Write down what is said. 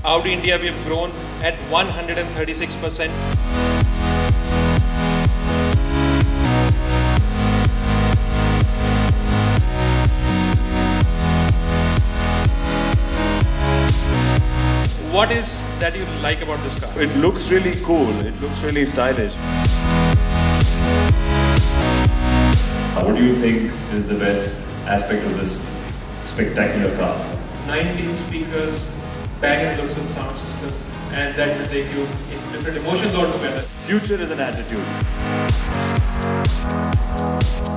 Audi India, we have grown at 136%. What is that you like about this car? It looks really cool. It looks really stylish. What do you think is the best aspect of this spectacular car? 19 speakers, Bang & Olufsen sound system, and that will take you into different emotions altogether. Future is an attitude.